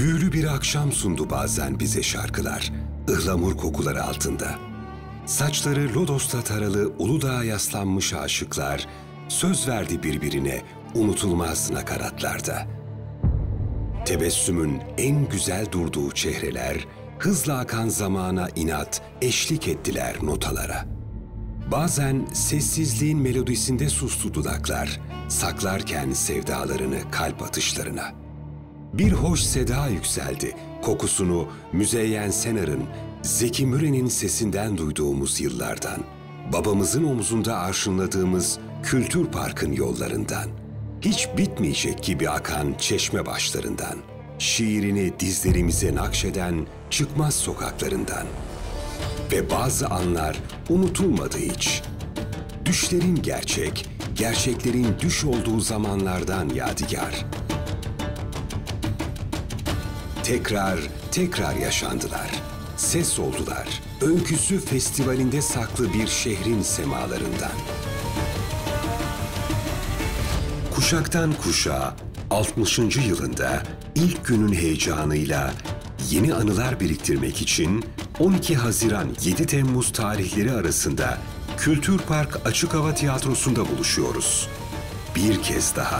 Büyülü bir akşam sundu bazen bize şarkılar, ıhlamur kokuları altında. Saçları lodosta taralı Uludağ'a yaslanmış aşıklar, söz verdi birbirine unutulmaz nakaratlarda. Tebessümün en güzel durduğu çehreler, hızla akan zamana inat eşlik ettiler notalara. Bazen sessizliğin melodisinde sustu dudaklar, saklarken sevdalarını kalp atışlarına. Bir hoş seda yükseldi, kokusunu Müzeyyen Senar'ın, Zeki Müren'in sesinden duyduğumuz yıllardan. Babamızın omzunda arşınladığımız Kültür Park'ın yollarından. Hiç bitmeyecek gibi akan çeşme başlarından. Şiirini dizlerimize nakşeden çıkmaz sokaklarından. Ve bazı anlar unutulmadı hiç. Düşlerin gerçek, gerçeklerin düş olduğu zamanlardan yadigar. Tekrar yaşandılar. Ses oldular. Öyküsü festivalinde saklı bir şehrin semalarından. Kuşaktan kuşağa 60. yılında ilk günün heyecanıyla yeni anılar biriktirmek için 12 Haziran 7 Temmuz tarihleri arasında Kültür Park Açık Hava Tiyatrosu'nda buluşuyoruz. Bir kez daha.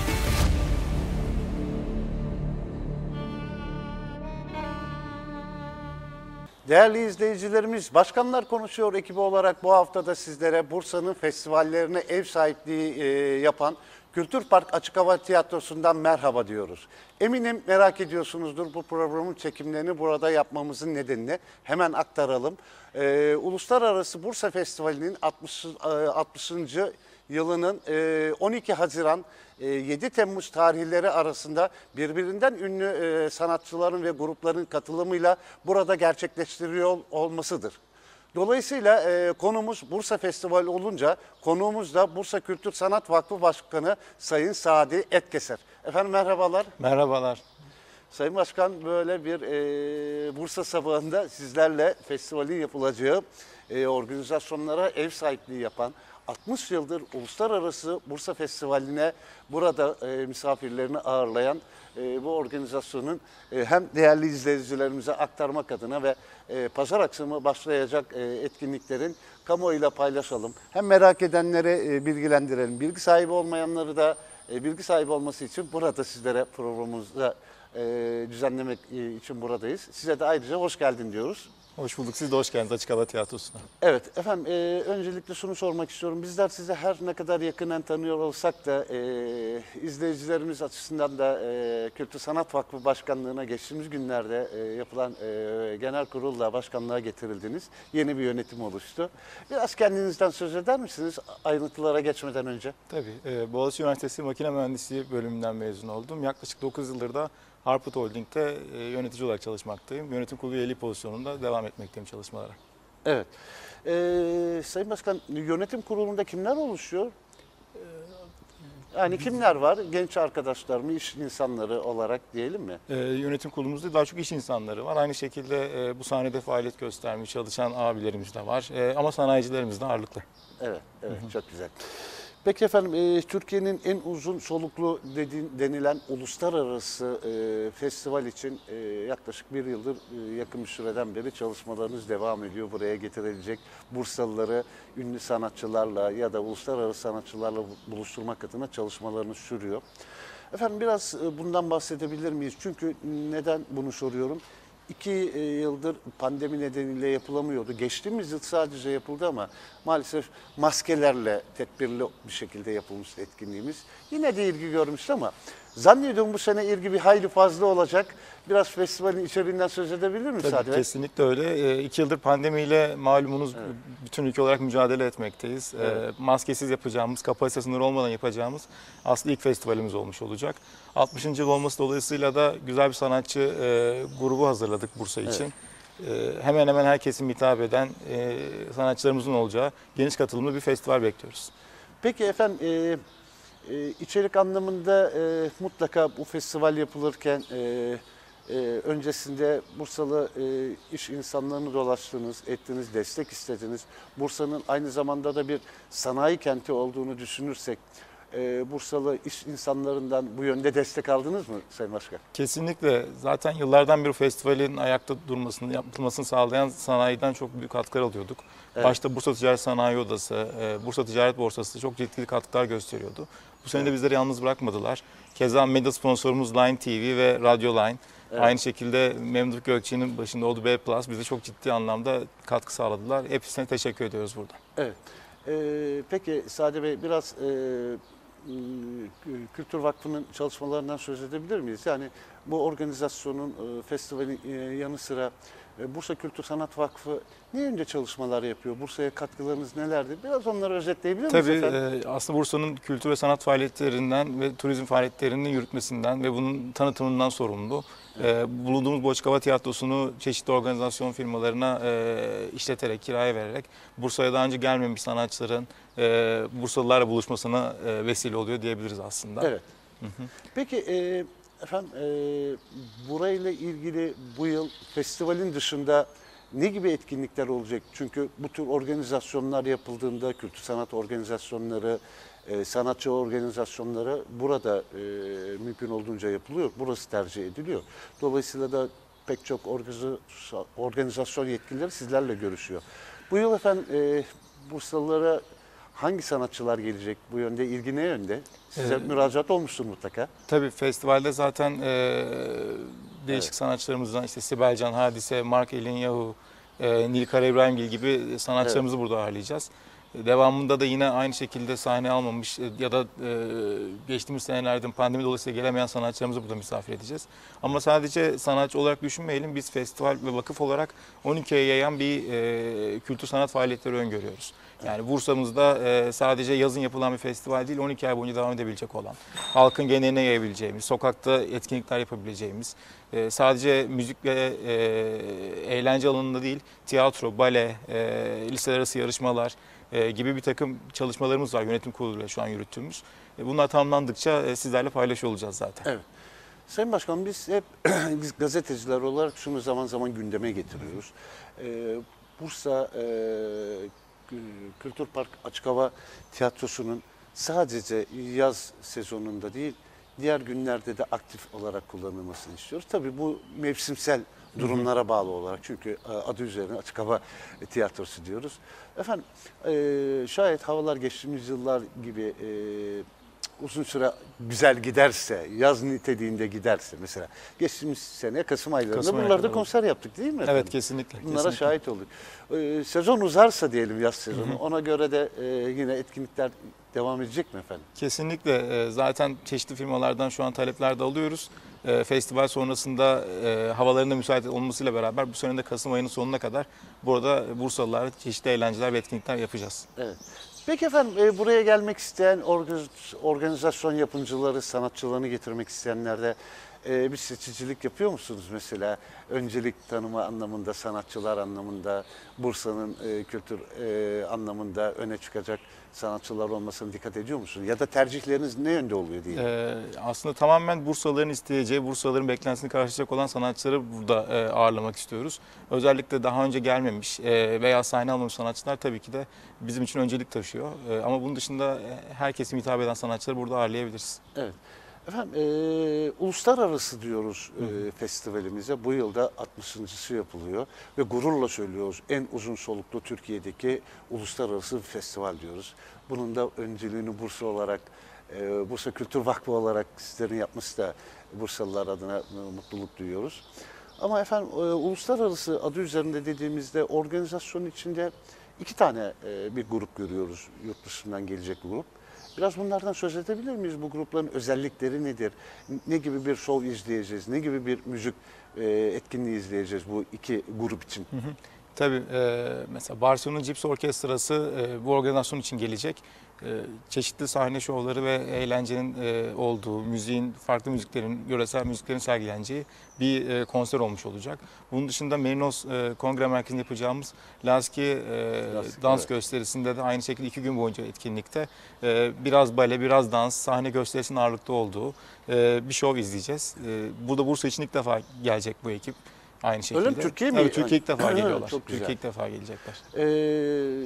Değerli izleyicilerimiz, Başkanlar Konuşuyor ekibi olarak bu haftada sizlere Bursa'nın festivallerine ev sahipliği yapan Kültür Park Açık Hava Tiyatrosu'ndan merhaba diyoruz. Eminim merak ediyorsunuzdur bu programın çekimlerini burada yapmamızın nedenini. Hemen aktaralım. Uluslararası Bursa Festivali'nin 60. yılının 12 Haziran 7 Temmuz tarihleri arasında birbirinden ünlü sanatçıların ve grupların katılımıyla burada gerçekleştiriyor olmasıdır. Dolayısıyla konumuz Bursa Festivali olunca konuğumuz da Bursa Kültür Sanat Vakfı Başkanı Sayın Sadi Etkeser. Efendim merhabalar. Merhabalar. Sayın Başkan, böyle bir Bursa sabahında sizlerle festivalin yapılacağı organizasyonlara ev sahipliği yapan, 60 yıldır uluslararası Bursa Festivali'ne burada misafirlerini ağırlayan bu organizasyonun hem değerli izleyicilerimize aktarmak adına ve pazar akşamı başlayacak etkinliklerin kamuoyuyla paylaşalım. Hem merak edenleri bilgilendirelim. Bilgi sahibi olmayanları da bilgi sahibi olması için burada sizlere programımızda düzenlemek için buradayız. Size de ayrıca hoş geldin diyoruz. Hoş bulduk. Siz de hoş geldiniz Açık Hava Tiyatrosu'na. Evet efendim, öncelikle şunu sormak istiyorum. Bizler sizi her ne kadar yakından tanıyor olsak da izleyicilerimiz açısından da Kültür Sanat Vakfı Başkanlığı'na geçtiğimiz günlerde yapılan genel kurulla başkanlığa getirildiniz. Yeni bir yönetim oluştu. Biraz kendinizden söz eder misiniz ayrıntılara geçmeden önce? Tabii. Boğaziçi Üniversitesi Makine Mühendisliği bölümünden mezun oldum. Yaklaşık 9 yıldır da Harput Holding'de yönetici olarak çalışmaktayım. Yönetim kurulu üyeliği pozisyonunda devam etmekteyim çalışmalara. Evet. Sayın Başkan, yönetim kurulunda kimler oluşuyor? Yani kimler var? Genç arkadaşlar mı, iş insanları olarak diyelim mi? Yönetim kurulumuzda daha çok iş insanları var. Aynı şekilde bu sahnede faaliyet göstermeye çalışan abilerimiz de var. Ama sanayicilerimiz de ağırlıklı. Evet, çok güzel. Peki efendim, Türkiye'nin en uzun soluklu denilen uluslararası festival için yaklaşık bir yıldır yakın bir süreden beri çalışmalarınız devam ediyor. Buraya getirilecek Bursalıları ünlü sanatçılarla ya da uluslararası sanatçılarla buluşturmak adına çalışmalarınız sürüyor. Efendim biraz bundan bahsedebilir miyiz? Çünkü neden bunu soruyorum? 2 yıldır pandemi nedeniyle yapılamıyordu. Geçtiğimiz yıl sadece yapıldı ama maalesef maskelerle tedbirli bir şekilde yapılmıştı etkinliğimiz. Yine de ilgi görmüştü ama zannediyorum bu sene ilgi bir hayli fazla olacak. Biraz festivalin içeriğinden söz edebilir miyiz? Tabii, kesinlikle öyle. 2 yıldır pandemiyle malumunuz bütün ülke olarak mücadele etmekteyiz. Evet. Maskesiz yapacağımız, kapasite sınırı olmadan yapacağımız aslında ilk festivalimiz olmuş olacak. 60. yıl olması dolayısıyla da güzel bir sanatçı grubu hazırladık Bursa için. Evet. Hemen hemen herkesin hitap eden sanatçılarımızın olacağı geniş katılımlı bir festival bekliyoruz. Peki efendim, içerik anlamında mutlaka bu festival yapılırken öncesinde Bursalı iş insanlarını dolaştınız, ettiniz, destek istediniz. Bursa'nın aynı zamanda da bir sanayi kenti olduğunu düşünürsek Bursalı iş insanlarından bu yönde destek aldınız mı Sayın Başkan? Kesinlikle. Zaten yıllardan beri festivalin ayakta durmasını, yapılmasını sağlayan sanayiden çok büyük katkılar alıyorduk. Evet. Başta Bursa Ticaret Sanayi Odası, Bursa Ticaret Borsası çok ciddi katkılar gösteriyordu. Bu sene de bizleri yalnız bırakmadılar. Keza medya sponsorumuz Line TV ve Radio Line. Evet. Aynı şekilde Memduh Gökçe'nin başında olduğu B+, bize çok ciddi anlamda katkı sağladılar. Hepsine teşekkür ediyoruz burada. Evet. Peki Sade Bey biraz Kültür Vakfı'nın çalışmalarından söz edebilir miyiz? Yani bu organizasyonun, festivalin yanı sıra Bursa Kültür Sanat Vakfı ne yönde çalışmalar yapıyor? Bursa'ya katkılarınız nelerdir? Biraz onları özetleyebilir miyiz efendim? Tabii aslında Bursa'nın kültür ve sanat faaliyetlerinden ve turizm faaliyetlerinin yürütmesinden ve bunun tanıtımından sorumlu. Bulunduğumuz Boçkava Tiyatrosu'nu çeşitli organizasyon firmalarına işleterek, kiraya vererek Bursa'ya daha önce gelmemiş sanatçıların Bursalılarla buluşmasına vesile oluyor diyebiliriz aslında. Evet. Peki efendim burayla ilgili bu yıl festivalin dışında ne gibi etkinlikler olacak? Çünkü bu tür organizasyonlar yapıldığında kültür sanat organizasyonları, sanatçı organizasyonları burada mümkün olduğunca yapılıyor. Burası tercih ediliyor. Dolayısıyla da pek çok organizasyon yetkilileri sizlerle görüşüyor. Bu yıl efendim Bursalılara hangi sanatçılar gelecek? Bu yönde ilgi ne yönde? Size müracaat olmuştur mutlaka. Tabii festivalde zaten değişik sanatçılarımızdan işte Sibel Can, Hadise, Mark Elinyahu, Nil Kara İbrahimgil gibi sanatçılarımızı burada ağırlayacağız. Devamında da yine aynı şekilde sahne almamış ya da geçtiğimiz senelerde pandemi dolayısıyla gelemeyen sanatçılarımızı burada misafir edeceğiz. Ama sadece sanatçı olarak düşünmeyelim. Biz festival ve vakıf olarak 12 aya yayan bir kültür sanat faaliyetleri öngörüyoruz. Yani Bursa'mızda sadece yazın yapılan bir festival değil, 12 ay boyunca devam edebilecek olan, halkın geneline yayabileceğimiz, sokakta etkinlikler yapabileceğimiz, sadece müzik ve eğlence alanında değil, tiyatro, bale, liseler arası yarışmalar gibi bir takım çalışmalarımız var yönetim kuruluyla şu an yürüttüğümüz. Bunlar tamamlandıkça sizlerle paylaşıyor olacağız zaten. Evet. Sayın Başkan biz hep biz gazeteciler olarak şunu zaman zaman gündeme getiriyoruz. Bursa Kültür Park Açık Hava Tiyatrosu'nun sadece yaz sezonunda değil, diğer günlerde de aktif olarak kullanılmasını istiyoruz. Tabii bu mevsimsel durumlara bağlı olarak çünkü adı üzerine açık hava tiyatrosu diyoruz. Efendim şayet havalar geçtiğimiz yıllar gibi uzun süre güzel giderse, yaz niteliğinde giderse mesela geçtiğimiz sene Kasım aylarında buralarda konser yaptık değil mi efendim? Evet kesinlikle. Bunlara kesinlikle. şahit olduk. Sezon uzarsa diyelim yaz sezonu ona göre de yine etkinlikler devam edecek mi efendim? Kesinlikle. Zaten çeşitli firmalardan şu an talepler de alıyoruz. Festival sonrasında havalarında müsait olmasıyla beraber bu sene de Kasım ayının sonuna kadar burada Bursalılarla çeşitli eğlenceler ve etkinlikler yapacağız. Evet. Peki efendim buraya gelmek isteyen organizasyon yapımcıları, sanatçılarını getirmek isteyenler de bir seçicilik yapıyor musunuz mesela? Öncelik tanıma anlamında, sanatçılar anlamında, Bursa'nın kültür anlamında öne çıkacak sanatçılar olmasına dikkat ediyor musunuz? Ya da tercihleriniz ne yönde oluyor diye? Aslında tamamen Bursalıların isteyeceği, Bursalıların beklentisini karşılayacak olan sanatçıları burada ağırlamak istiyoruz. Özellikle daha önce gelmemiş veya sahne almamış sanatçılar tabii ki de bizim için öncelik taşıyor. Ama bunun dışında herkese hitap eden sanatçıları burada ağırlayabiliriz. Evet. Efendim uluslararası diyoruz festivalimize. Bu yılda 60.sı yapılıyor ve gururla söylüyoruz en uzun soluklu Türkiye'deki uluslararası bir festival diyoruz. Bunun da önceliğini Bursa olarak, Bursa Kültür Vakfı olarak sizlerin yapması da Bursalılar adına mutluluk duyuyoruz. Ama efendim uluslararası adı üzerinde dediğimizde organizasyon içinde 2 tane bir grup görüyoruz yurt dışından gelecek grup. Biraz bunlardan söz edebilir miyiz? Bu grupların özellikleri nedir? Ne gibi bir şov izleyeceğiz? Ne gibi bir müzik etkinliği izleyeceğiz bu 2 grup için? Tabii mesela Barcelona Cips Orkestrası bu organizasyon için gelecek. Çeşitli sahne şovları ve eğlencenin olduğu, müziğin, farklı müziklerin, yöresel müziklerin sergileneceği bir konser olmuş olacak. Bunun dışında Merinos Kongre Merkezi'nde yapacağımız Laski dans gösterisinde de aynı şekilde 2 gün boyunca etkinlikte biraz bale, biraz dans, sahne gösterisinin ağırlıkta olduğu bir şov izleyeceğiz. Burada Bursa için ilk defa gelecek bu ekip. Aynı şekilde. Öyle mi? Türkiye mi? Evet, Türkiye ilk defa geliyorlar. Çok güzel. Türkiye ilk defa gelecekler.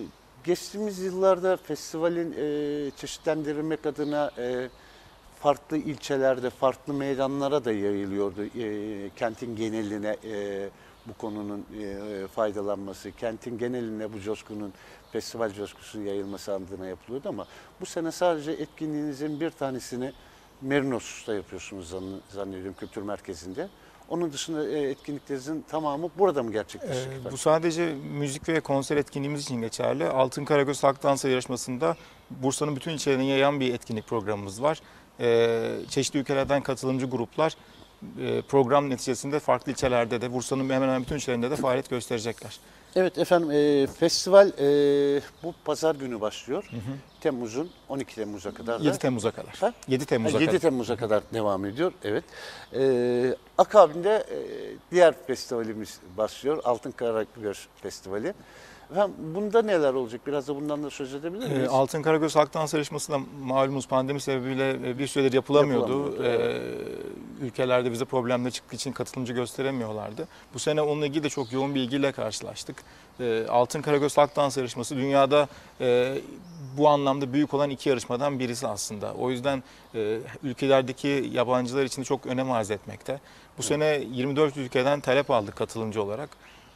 Geçtiğimiz yıllarda festivalin çeşitlendirilmek adına farklı ilçelerde, farklı meydanlara da yayılıyordu. Kentin geneline bu konunun faydalanması, kentin geneline bu coşkunun, festival coşkusunun yayılması adına yapılıyordu ama bu sene sadece etkinliğinizin bir tanesini Merinos'ta yapıyorsunuz zannediyorum, kültür merkezinde. Onun dışında etkinliklerinizin tamamı burada mı gerçekleşecek? Bu sadece müzik ve konser etkinliğimiz için geçerli. Altın Karagöz Halk Dansı yarışmasında Bursa'nın bütün ilçelerine yayan bir etkinlik programımız var. Çeşitli ülkelerden katılımcı gruplar program neticesinde farklı ilçelerde de Bursa'nın hemen hemen bütün ilçelerinde de faaliyet gösterecekler. Evet efendim, festival bu pazar günü başlıyor. Temmuz'un 12 Temmuz'a kadar da. 7 Temmuz'a kadar. Ha? 7 Temmuz'a 7 kadar. Temmuz'a kadar devam ediyor. Evet. Akabinde diğer festivalimiz başlıyor. Altın Karagöz Festivali. Efendim, bunda neler olacak? Biraz da bundan da söz edebilir miyiz? Altın Karagöz Halk Dansı yarışması da malumunuz pandemi sebebiyle bir süredir yapılamıyordu. Ülkelerde vize problemleri çıktığı için katılımcı gösteremiyorlardı. Bu sene onunla ilgili de çok yoğun bir ilgiyle karşılaştık. Altın Karagöz Halk Dansı yarışması dünyada bu anlamda büyük olan 2 yarışmadan birisi aslında. O yüzden ülkelerdeki yabancılar için de çok önem arz etmekte. Bu sene 24 ülkeden talep aldık katılımcı olarak.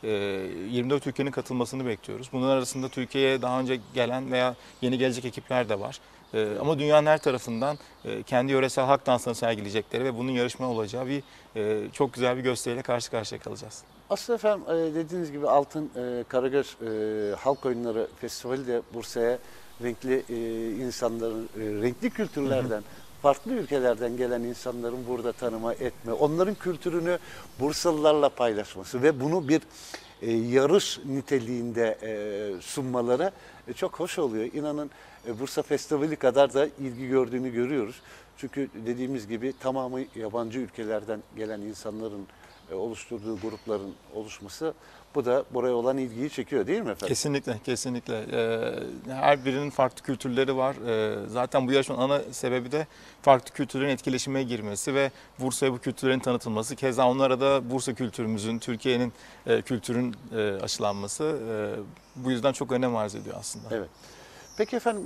24 ülkenin katılmasını bekliyoruz. Bunun arasında Türkiye'ye daha önce gelen veya yeni gelecek ekipler de var. Ama dünyanın her tarafından kendi yöresel halk dansını sergileyecekleri ve bunun yarışma olacağı bir çok güzel bir gösteriyle karşı karşıya kalacağız. Aslında efendim, dediğiniz gibi Altın Karagöz Halk Oyunları Festivali de Bursa'ya renkli insanların, renkli kültürlerden, farklı ülkelerden gelen insanların burada tanıma etme, onların kültürünü Bursalılarla paylaşması ve bunu bir yarış niteliğinde sunmaları çok hoş oluyor. İnanın Bursa Festivali kadar da ilgi gördüğünü görüyoruz. Çünkü dediğimiz gibi tamamı yabancı ülkelerden gelen insanların oluşturduğu grupların oluşması, bu da buraya olan ilgiyi çekiyor değil mi efendim? Kesinlikle, kesinlikle. Her birinin farklı kültürleri var. Zaten bu yarışmanın ana sebebi de farklı kültürlerin etkileşime girmesi ve Bursa'ya bu kültürlerin tanıtılması. Keza onlara da Bursa kültürümüzün, Türkiye'nin kültürün aşılanması bu yüzden çok önem arz ediyor aslında. Evet. Peki efendim,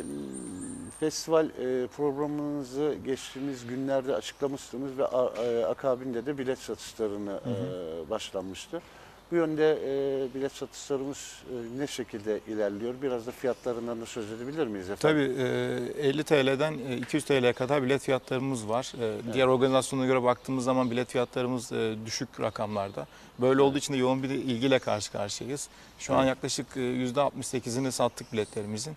festival programınızı geçtiğimiz günlerde açıklamıştınız ve akabinde de bilet satışlarına başlanmıştı. Bu yönde bilet satışlarımız ne şekilde ilerliyor? Biraz da fiyatlarından da söz edebilir miyiz efendim? Tabii 50 TL'den 200 TL'ye kadar bilet fiyatlarımız var. Diğer organizasyonlara göre baktığımız zaman bilet fiyatlarımız düşük rakamlarda. Böyle olduğu için de yoğun bir ilgiyle karşı karşıyayız. Şu an yaklaşık %68'ini sattık biletlerimizin.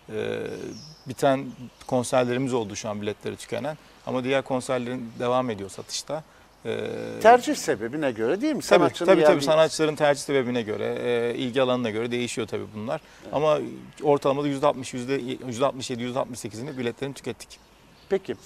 Biten konserlerimiz oldu şu an biletleri tükenen. Ama diğer konserlerin devam ediyor satışta. Tercih sebebine göre değil mi? Tabii sanatçıların tercih sebebine göre, ilgi alanına göre değişiyor tabii bunlar. Evet. Ama ortalamada %67-%68'ini biletlerini tükettik. Peki,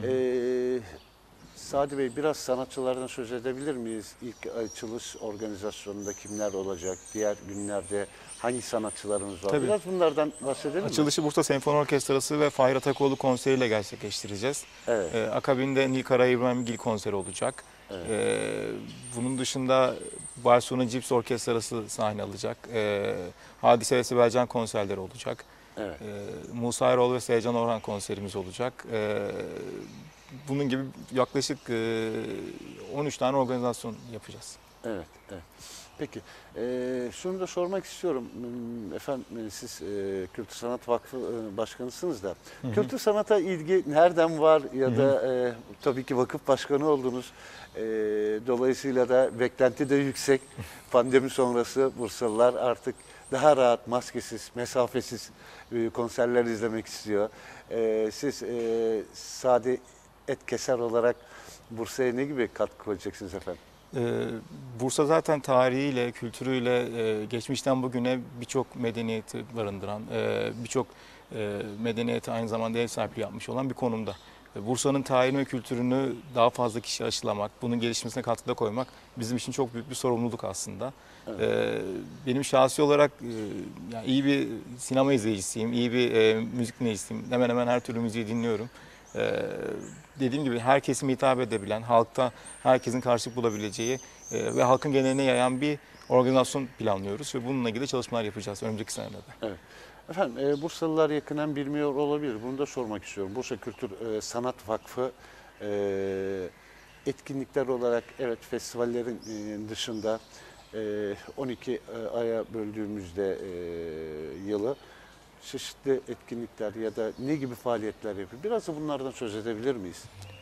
Sadi Bey, biraz sanatçılardan söz edebilir miyiz? İlk açılış organizasyonunda kimler olacak? Diğer günlerde hangi sanatçılarımız var? Tabii. Biraz bunlardan bahsedelim mi? Açılışı Bursa Senfoni Orkestrası ve Fahir Atakoğlu konseriyle gerçekleştireceğiz. Evet. Akabinde Nil Kara İbrahimgil konseri olacak. Evet. Bunun dışında Barcelona Cips Orkestrası sahne alacak. Hadise ve Sibel Can konserleri olacak. Evet. Musa Erol ve Seycan Orhan konserimiz olacak. Bunun gibi yaklaşık 13 tane organizasyon yapacağız. Evet, evet. Peki, şunu da sormak istiyorum. Efendim, siz Kültür Sanat Vakfı Başkanısınız da. Kültür sanata ilgi nereden var ya da tabii ki vakıf başkanı oldunuz. Dolayısıyla da beklenti de yüksek. Pandemi sonrası Bursalılar artık daha rahat, maskesiz, mesafesiz konserler izlemek istiyor. Siz Sadi Etkeser olarak Bursa'ya ne gibi katkı koyacaksınız efendim? Bursa zaten tarihiyle, kültürüyle geçmişten bugüne birçok medeniyeti barındıran, birçok medeniyete aynı zamanda ev sahipliği yapmış olan bir konumda. Bursa'nın tarihini ve kültürünü daha fazla kişi aşılamak, bunun gelişmesine katkıda koymak bizim için çok büyük bir sorumluluk aslında. Evet. Benim şahsi olarak yani iyi bir sinema izleyicisiyim, iyi bir müzik dinleyicisiyim. Hemen hemen her türlü müziği dinliyorum. Dediğim gibi her kesime hitap edebilen, halkta herkesin karşılık bulabileceği ve halkın geneline yayan bir organizasyon planlıyoruz ve bununla ilgili çalışmalar yapacağız önümüzdeki senelerde. Evet. Efendim Bursalılar yakından bilmiyor olabilir. Bunu da sormak istiyorum. Bursa Kültür Sanat Vakfı etkinlikler olarak evet festivallerin dışında 12 aya böldüğümüzde yılı çeşitli etkinlikler ya da ne gibi faaliyetler yapıyor? Biraz da bunlardan söz edebilir miyiz?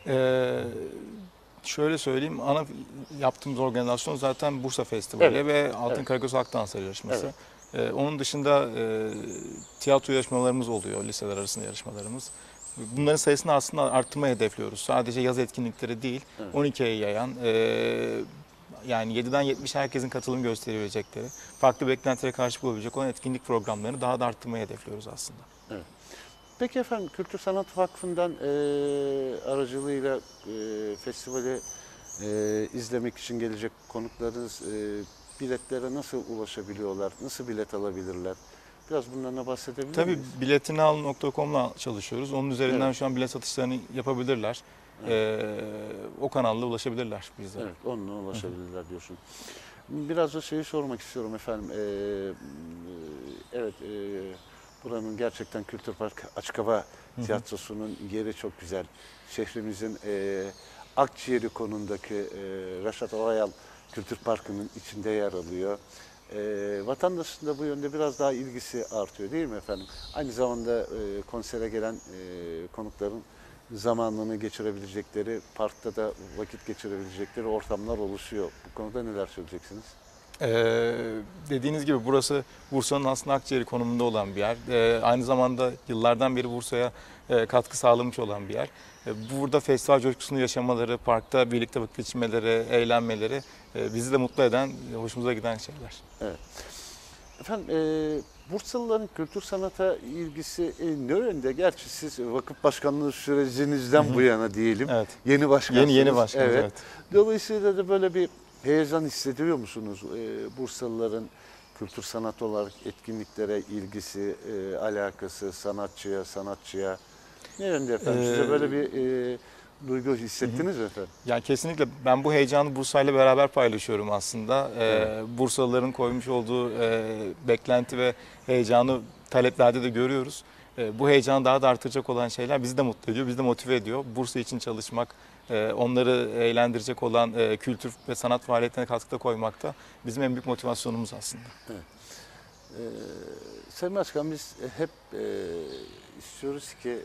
Şöyle söyleyeyim, ana yaptığımız organizasyon zaten Bursa Festivali Evet. ve Altın Evet. Karagöz Halk Dansları yarışması. Evet. Onun dışında tiyatro yarışmalarımız oluyor, liseler arasında yarışmalarımız. Bunların sayısını aslında arttırmayı hedefliyoruz. Sadece yaz etkinlikleri değil, Evet. 12 aya yayan, yani 7'den 70 herkesin katılım gösterebilecekleri, farklı beklentilere karşı bulabilecek olan etkinlik programlarını daha da arttırmayı hedefliyoruz aslında. Peki efendim Kültür Sanat Vakfı'ndan aracılığıyla festivali izlemek için gelecek konuklarınız biletlere nasıl ulaşabiliyorlar? Nasıl bilet alabilirler? Biraz bundan bahsedebilir Tabii miyiz? biletinal.com'la çalışıyoruz. Onun üzerinden Evet. şu an bilet satışlarını yapabilirler. O kanalla ulaşabilirler bize. Evet, onunla ulaşabilirler diyorsun. Biraz da şeyi sormak istiyorum efendim. Evet, buranın gerçekten Kültür Park Açık Hava Tiyatrosu'nun yeri çok güzel. Şehrimizin akciğeri konumundaki Reşat Oğayal Kültür Parkı'nın içinde yer alıyor. Vatandaşın da bu yönde biraz daha ilgisi artıyor değil mi efendim? Aynı zamanda konsere gelen konukların zamanını geçirebilecekleri, parkta da vakit geçirebilecekleri ortamlar oluşuyor. Bu konuda neler söyleyeceksiniz? Dediğiniz gibi burası Bursa'nın aslında akciğeri konumunda olan bir yer. Aynı zamanda yıllardan beri Bursa'ya katkı sağlamış olan bir yer. Burada festival coşkusunu yaşamaları, parkta birlikte vakit geçirmeleri, eğlenmeleri bizi de mutlu eden, hoşumuza giden şeyler. Evet. Efendim Bursalıların kültür sanata ilgisi ne yönde? Gerçi siz vakıf başkanlığı sürecinizden bu yana diyelim. Evet. Yeni başkansınız. Yeni başkanız, evet. Dolayısıyla da böyle bir heyecan hissediyor musunuz? Bursalıların kültür sanat olarak etkinliklere ilgisi, alakası, sanatçıya ne yönde efendim? Size böyle bir duygu hissettiniz mi efendim? Yani kesinlikle ben bu heyecanı Bursa ile beraber paylaşıyorum aslında. Evet. Bursalıların koymuş olduğu beklenti ve heyecanı taleplerde de görüyoruz. Bu heyecanı daha da artıracak olan şeyler bizi de mutlu ediyor, bizi de motive ediyor. Bursa için çalışmak, onları eğlendirecek olan kültür ve sanat faaliyetlerine katkıda koymak da bizim en büyük motivasyonumuz aslında. Evet. Sayın Başkan biz hep istiyoruz ki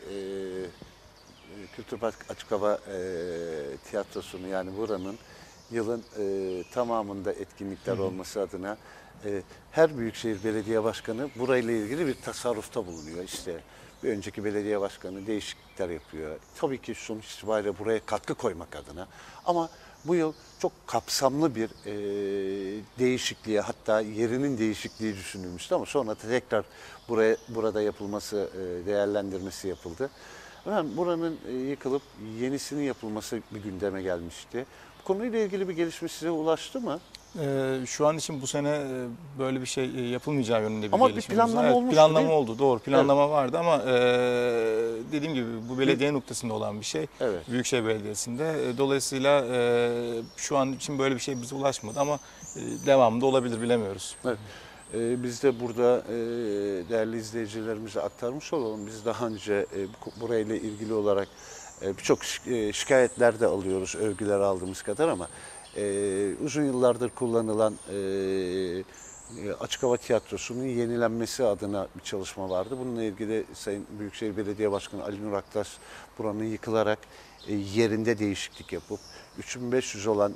Kültür Park Açık Hava Tiyatrosu'nu yani buranın yılın tamamında etkinlikler olması adına her Büyükşehir Belediye Başkanı burayla ilgili bir tasarrufta bulunuyor. İşte bir önceki belediye başkanı değişiklikler yapıyor. Tabii ki sonuç itibariyle buraya katkı koymak adına. Ama bu yıl çok kapsamlı bir değişikliğe hatta yerinin değişikliği düşünülmüştü ama sonra da tekrar burada yapılması, değerlendirmesi yapıldı. Efendim, buranın yıkılıp yenisinin yapılması bir gündeme gelmişti. Bu konuyla ilgili bir gelişme size ulaştı mı? Şu an için bu sene böyle bir şey yapılmayacağı yönünde bir Ama bir gelişmemiz var. planlama Evet, olmuştu, planlama değil mi? oldu, doğru. Planlama vardı ama dediğim gibi bu belediye noktasında olan bir şey. Evet. Büyükşehir Belediyesi'nde. Dolayısıyla şu an için böyle bir şey bize ulaşmadı ama devamında olabilir bilemiyoruz. Evet. Biz de burada değerli izleyicilerimize aktarmış olalım. Biz daha önce burayla ilgili olarak birçok şikayetler de alıyoruz, övgüler aldığımız kadar ama uzun yıllardır kullanılan Açık Hava Tiyatrosu'nun yenilenmesi adına bir çalışma vardı. Bununla ilgili Sayın Büyükşehir Belediye Başkanı Ali Nur Aktaş buranın yıkılarak yerinde değişiklik yapıp 3500 olan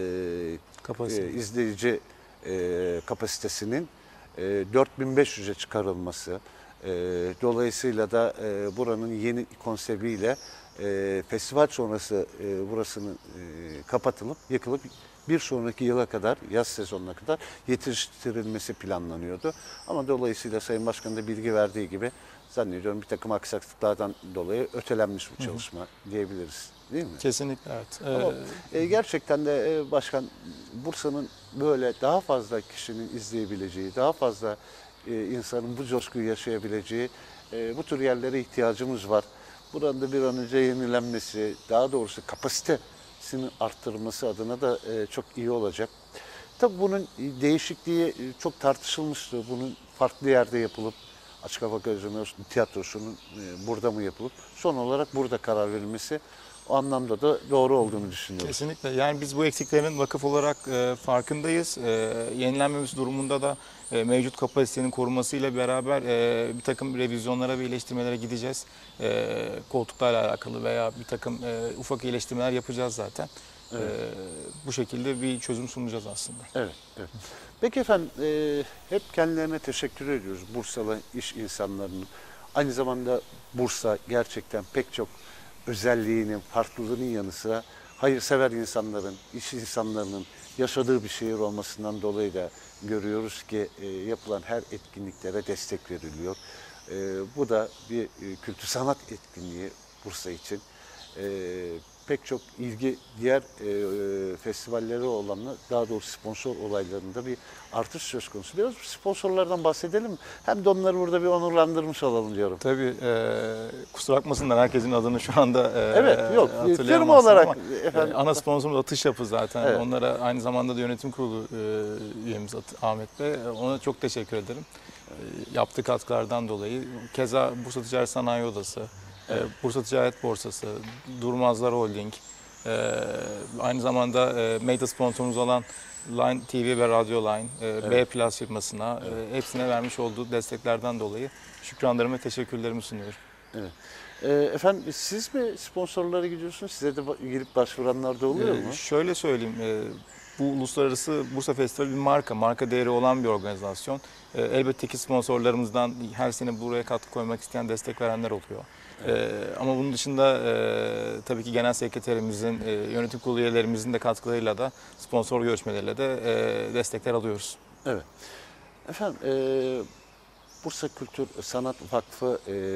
izleyici kapasitesinin 4500'e çıkarılması, dolayısıyla da buranın yeni konseptiyle festival sonrası burasının kapatılıp, yıkılıp bir sonraki yıla kadar, yaz sezonuna kadar yetiştirilmesi planlanıyordu. Ama dolayısıyla Sayın Başkan da bilgi verdiği gibi zannediyorum bir takım aksaklıklardan dolayı ötelenmiş bu çalışma diyebiliriz. Değil mi? Kesinlikle evet. Ama gerçekten de başkan Bursa'nın böyle daha fazla kişinin izleyebileceği, daha fazla insanın bu coşkuyu yaşayabileceği bu tür yerlere ihtiyacımız var. Buranın da bir an önce yenilenmesi, daha doğrusu kapasitesini arttırması adına da çok iyi olacak. Tabii bunun değişikliği çok tartışılmıştı. Bunun farklı yerde yapılıp Açık Hava Tiyatrosu'nun burada mı yapılıp son olarak burada karar verilmesi o anlamda da doğru olduğunu düşünüyorum. Kesinlikle. Yani biz bu eksiklerin vakıf olarak farkındayız. Yenilenmemiz durumunda da mevcut kapasitenin korunmasıyla beraber bir takım revizyonlara ve iyileştirmelere gideceğiz. Koltuklarla alakalı veya bir takım ufak iyileştirmeler yapacağız zaten. Evet. Bu şekilde bir çözüm sunacağız aslında. Evet, evet. Peki efendim, hep kendilerine teşekkür ediyoruz Bursalı iş insanlarının. Aynı zamanda Bursa gerçekten pek çok özelliğinin, farklılığının yanı sıra hayırsever insanların, iş insanlarının yaşadığı bir şehir olmasından dolayı da görüyoruz ki yapılan her etkinliklere destek veriliyor. Bu da bir kültür sanat etkinliği Bursa için. Pek çok ilgi diğer festivallere olanla, daha doğrusu sponsor olaylarında bir artış söz konusu. Biraz sponsorlardan bahsedelim. Hem de onları burada bir onurlandırmış olalım diyorum. Tabii kusura bakmasınlar herkesin adını şu anda evet, yok. Firma olarak ama efendim, ana sponsorumuz Atış Yapı zaten. Evet. Onlara aynı zamanda da yönetim kurulu üyemiz Ahmet Bey. Ona çok teşekkür ederim. Yaptığı katkılardan dolayı. Keza Bursa Ticaret Sanayi Odası, evet. Bursa Ticaret Borsası, Durmazlar Holding, aynı zamanda medya sponsorumuz olan Line TV ve Radio Line, evet. B Plus firmasına, evet. Hepsine vermiş olduğu desteklerden dolayı şükranlarımı ve teşekkürlerimi sunuyorum. Evet. Efendim siz mi sponsorlara gidiyorsunuz? Size de girip başvuranlar da oluyor mu? Şöyle söyleyeyim, bu Uluslararası Bursa Festivali bir marka değeri olan bir organizasyon. Elbette ki sponsorlarımızdan her sene buraya katkı koymak isteyen, destek verenler oluyor. Evet. Ama bunun dışında tabii ki genel sekreterimizin, yönetim kurulu üyelerimizin de katkılarıyla da sponsor görüşmeleriyle de destekler alıyoruz. Evet. Efendim Bursa Kültür Sanat Vakfı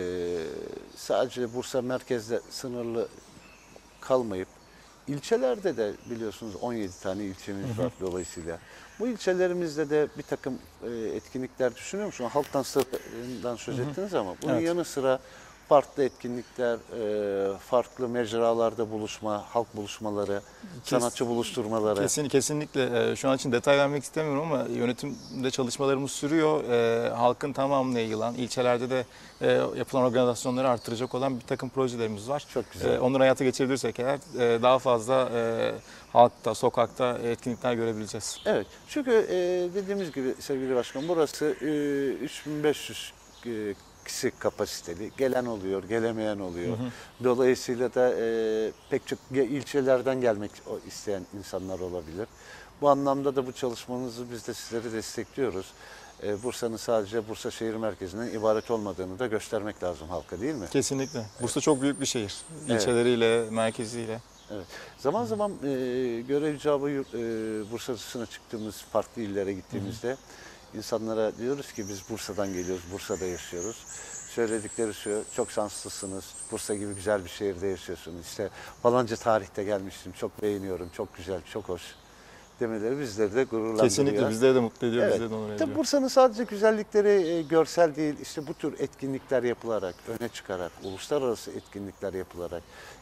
sadece Bursa merkezde sınırlı kalmayıp ilçelerde de biliyorsunuz 17 tane ilçemiz var dolayısıyla. Bu ilçelerimizde de bir takım etkinlikler düşünüyor musunuz? Halk danslarından söz ettiniz ama bunun evet. yanı sıra farklı etkinlikler, farklı mecralarda buluşma, halk buluşmaları, sanatçı buluşturmaları. Kesinlikle. Şu an için detay vermek istemiyorum ama yönetimde çalışmalarımız sürüyor. Halkın tamamına yayılan, ilçelerde de yapılan organizasyonları artıracak olan bir takım projelerimiz var. Çok güzel. Onları hayata geçirebilirsek eğer daha fazla halkta, sokakta etkinlikler görebileceğiz. Evet. Çünkü dediğimiz gibi sevgili başkanım burası 3500 kişi kapasiteli. Gelen oluyor, gelemeyen oluyor. Dolayısıyla da pek çok ilçelerden gelmek isteyen insanlar olabilir. Bu anlamda da bu çalışmanızı biz de sizleri destekliyoruz. Bursa'nın sadece Bursa şehir merkezinden ibaret olmadığını da göstermek lazım halka, değil mi? Kesinlikle. Bursa çok büyük bir şehir. İlçeleriyle, evet. Merkeziyle. Evet. Zaman zaman görev icabı Bursa dışına çıktığımız farklı illere gittiğimizde insanlara diyoruz ki biz Bursa'dan geliyoruz, Bursa'da yaşıyoruz. Söyledikleri şu, çok şanslısınız, Bursa gibi güzel bir şehirde yaşıyorsunuz. İşte falanca tarihte gelmiştim, çok beğeniyorum, çok güzel, çok hoş demeleri bizleri de gururlandırıyor. Kesinlikle bizleri de mutlu ediyor, evet. bizleri de onur ediyor. Tabii Bursa'nın sadece güzellikleri görsel değil, işte bu tür etkinlikler yapılarak, öne çıkarak, uluslararası etkinlikler yapılarak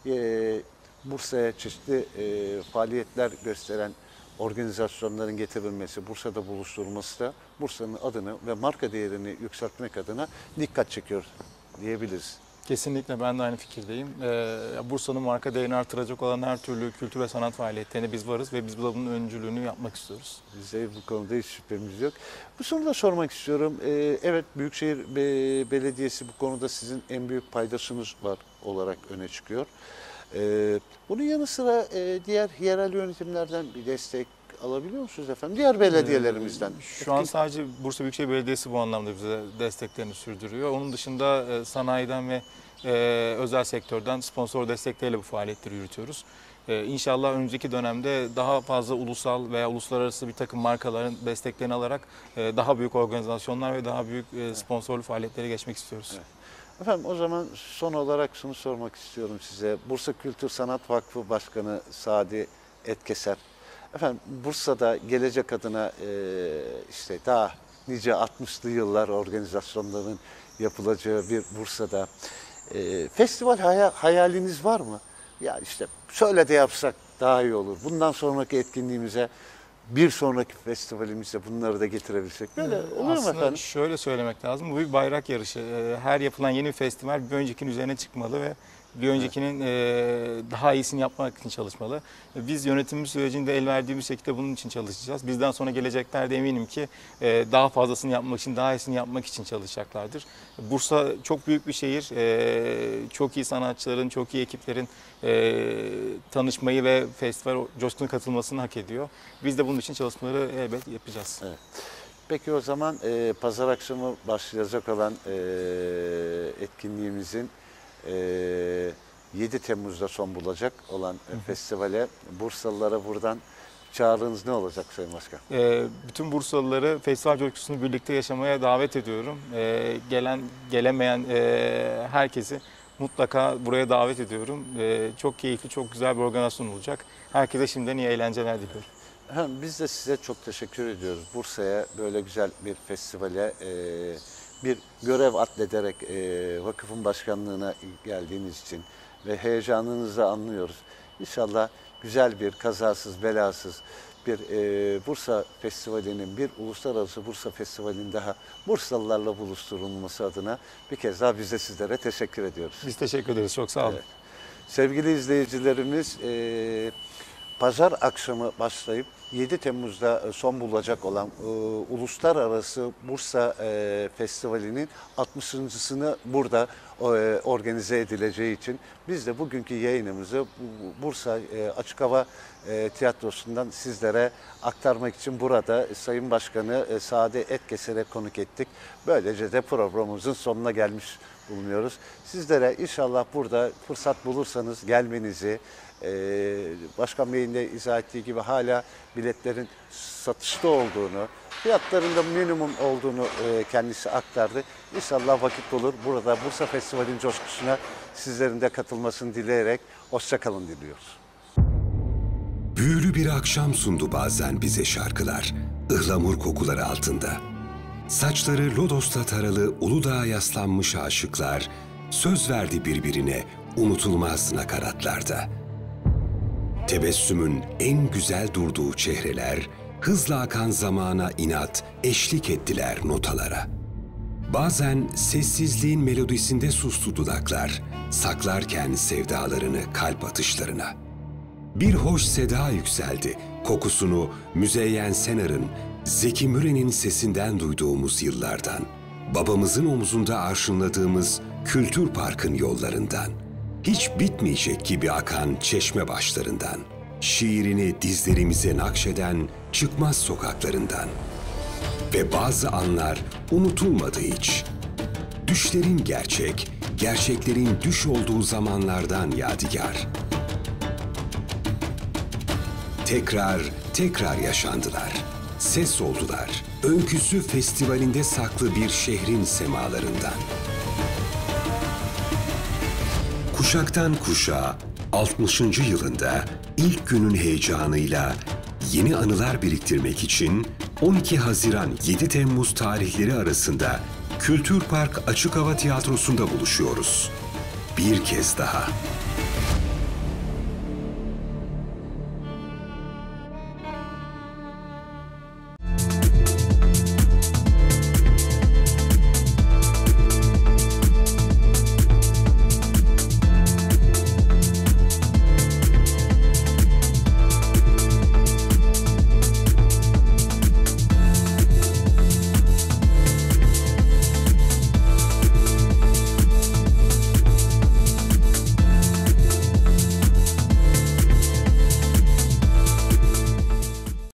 Bursa'ya çeşitli faaliyetler gösteren organizasyonların getirilmesi, Bursa'da buluşturulması da Bursa'nın adını ve marka değerini yükseltmek adına dikkat çekiyor diyebiliriz. Kesinlikle ben de aynı fikirdeyim. Bursa'nın marka değerini artıracak olan her türlü kültür ve sanat faaliyetlerine biz varız ve biz bunun öncülüğünü yapmak istiyoruz. Bize bu konuda hiç şüphemiz yok. Bu soruyu da sormak istiyorum. Evet, Büyükşehir Belediyesi bu konuda sizin en büyük paydaşınız var olarak öne çıkıyor. Bunun yanı sıra diğer yerel yönetimlerden bir destek alabiliyor musunuz efendim? Diğer belediyelerimizden. Şu an sadece Bursa Büyükşehir Belediyesi bu anlamda bize desteklerini sürdürüyor. Onun dışında sanayiden ve özel sektörden sponsor destekleriyle bu faaliyetleri yürütüyoruz. İnşallah önümüzdeki dönemde daha fazla ulusal veya uluslararası bir takım markaların desteklerini alarak daha büyük organizasyonlar ve daha büyük sponsorlu faaliyetlere geçmek istiyoruz. Evet. Efendim o zaman son olarak şunu sormak istiyorum size. Bursa Kültür Sanat Vakfı Başkanı Sadi Etkeser. Efendim Bursa'da gelecek adına işte daha nice 60'lı yıllar organizasyonların yapılacağı bir Bursa'da festival hayaliniz var mı? Ya işte şöyle de yapsak daha iyi olur. Bundan sonraki etkinliğimize bir sonraki festivalimizde bunları da getirebilsek. Böyle olur mu Aslında efendim? şöyle söylemek lazım. Bu bir bayrak yarışı. Her yapılan yeni bir festival bir öncekinin üzerine çıkmalı ve bir öncekinin daha iyisini yapmak için çalışmalı. Biz yönetim sürecinde el verdiğimiz şekilde bunun için çalışacağız. Bizden sonra gelecekler de eminim ki daha fazlasını yapmak için, daha iyisini yapmak için çalışacaklardır. Bursa çok büyük bir şehir. Çok iyi sanatçıların, çok iyi ekiplerin tanışmayı ve festival coşkuna katılmasını hak ediyor. Biz de bunun için çalışmaları elbet yapacağız. Evet. Peki o zaman pazar akşamı başlayacak olan etkinliğimizin 7 Temmuz'da son bulacak olan festivale Bursalılara buradan çağrınız ne olacak Sayın Başkan? Bütün Bursalıları festival coşkusunu birlikte yaşamaya davet ediyorum. Gelemeyen herkesi mutlaka buraya davet ediyorum. Çok keyifli, çok güzel bir organizasyon olacak. Herkese şimdiden iyi eğlenceler diliyorum. Biz de size çok teşekkür ediyoruz. Bursa'ya böyle güzel bir festivale bir görev atfederek vakıfın başkanlığına geldiğiniz için ve heyecanınızı anlıyoruz. İnşallah güzel bir kazasız belasız bir Bursa Festivali'nin, bir uluslararası Bursa Festivali'nin daha Bursalılarla buluşturulması adına bir kez daha biz de sizlere teşekkür ediyoruz. Biz teşekkür ederiz. Çok sağ olun. Evet. Sevgili izleyicilerimiz, pazar akşamı başlayıp 7 Temmuz'da son bulacak olan Uluslararası Bursa Festivali'nin 60.sını burada organize edileceği için biz de bugünkü yayınımızı Bursa Açık Hava Tiyatrosu'ndan sizlere aktarmak için burada Sayın Başkanı Sade Etkeser'e konuk ettik. Böylece de programımızın sonuna gelmiş bulunuyoruz. Sizlere inşallah burada fırsat bulursanız gelmenizi, Başkan Bey'in de izah ettiği gibi hala biletlerin satışta olduğunu, fiyatların da minimum olduğunu kendisi aktardı. İnşallah vakit bulur. Burada Bursa Festivali'nin coşkusuna sizlerin de katılmasını dileyerek hoşça kalın diliyoruz. Büyülü bir akşam sundu bazen bize şarkılar, ıhlamur kokuları altında. Saçları lodosla taralı Uludağ'a yaslanmış aşıklar, söz verdi birbirine unutulmaz nakaratlarda. Tebessümün en güzel durduğu çehreler, hızla akan zamana inat eşlik ettiler notalara. Bazen sessizliğin melodisinde sustu dudaklar, saklarken sevdalarını kalp atışlarına. Bir hoş seda yükseldi, kokusunu Müzeyyen Senar'ın, Zeki Müren'in sesinden duyduğumuz yıllardan. Babamızın omuzunda arşınladığımız Kültür Park'ın yollarından. Hiç bitmeyecek gibi akan çeşme başlarından. Şiirini dizlerimize nakşeden çıkmaz sokaklarından. Ve bazı anlar unutulmadı hiç. Düşlerin gerçek, gerçeklerin düş olduğu zamanlardan yadigar. Tekrar yaşandılar. Ses oldular. Öyküsü festivalinde saklı bir şehrin semalarından. Kuşaktan kuşağa 60. yılında ilk günün heyecanıyla yeni anılar biriktirmek için 12 Haziran 7 Temmuz tarihleri arasında Kültür Park Açık Hava Tiyatrosu'nda buluşuyoruz. Bir kez daha.